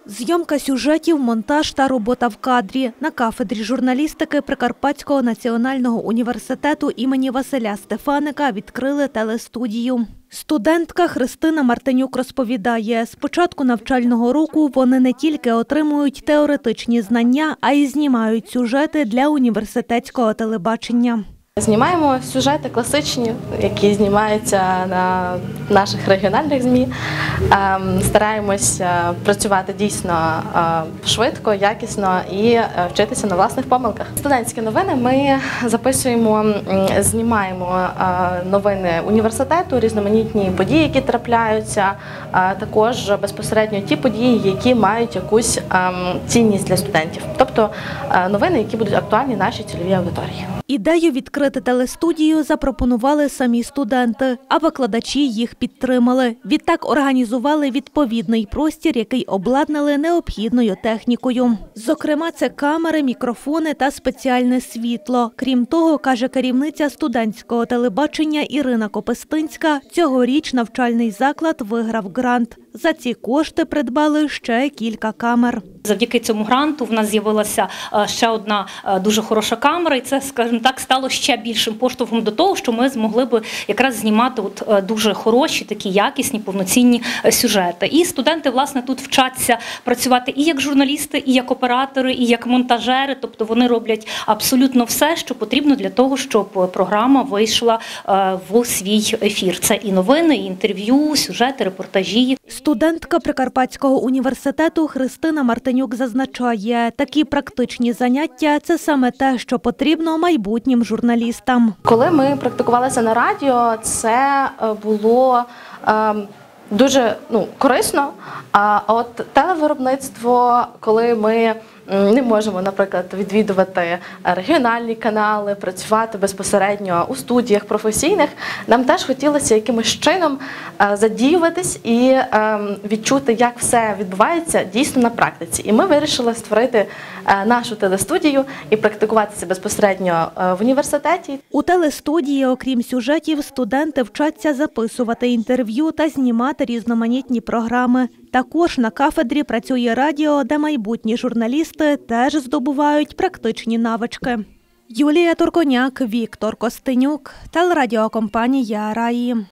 Зйомка сюжетів, монтаж та робота в кадрі. На кафедрі журналістики Прикарпатського національного університету імені Василя Стефаника відкрили телестудію. Студентка Христина Мартинюк розповідає, з початку навчального року вони не тільки отримують теоретичні знання, а й знімають сюжети для університетського телебачення. Знімаємо сюжети класичні, які знімаються на наших регіональних ЗМІ. Стараємося працювати дійсно швидко, якісно і вчитися на власних помилках. Студентські новини ми записуємо, знімаємо новини університету, різноманітні події, які трапляються, також безпосередньо ті події, які мають якусь цінність для студентів. Тобто новини, які будуть актуальні нашій цільовій аудиторії. Ідею відкрити телестудію запропонували самі студенти, а викладачі їх підтримали. Відтак організували відповідний простір, який обладнали необхідною технікою. Зокрема, це камери, мікрофони та спеціальне світло. Крім того, каже керівниця студентського телебачення Ірина Копистинська, цьогоріч навчальний заклад виграв грант. За ці кошти придбали ще кілька камер. Завдяки цьому гранту в нас з'явилася ще одна дуже хороша камера, і це, скажімо так, стало ще більшим поштовхом до того, що ми змогли би якраз знімати дуже хороші, такі якісні, повноцінні сюжети. І студенти, власне, тут вчаться працювати і як журналісти, і як оператори, і як монтажери, тобто вони роблять абсолютно все, що потрібно для того, щоб програма вийшла в свій ефір. Це і новини, і інтерв'ю, сюжети, репортажі. Студентка Прикарпатського університету Христина Мартинюк зазначає, такі практичні заняття – це саме те, що потрібно майбутнім журналістам. Коли ми практикувалися на радіо, це було дуже корисно, а от телевиробництво, коли ми не можемо, наприклад, відвідувати регіональні канали, працювати безпосередньо у студіях професійних, нам теж хотілося якимось чином задіюватись і відчути, як все відбувається дійсно на практиці. І ми вирішили створити нашу телестудію і практикуватися безпосередньо в університеті. У телестудії, окрім сюжетів, студенти вчаться записувати інтерв'ю та знімати різноманітні програми. Також на кафедрі працює радіо, де майбутні журналісти теж здобувають практичні навички. Юлія Турконяк, Віктор Костенюк, телерадіокомпанія «Раї».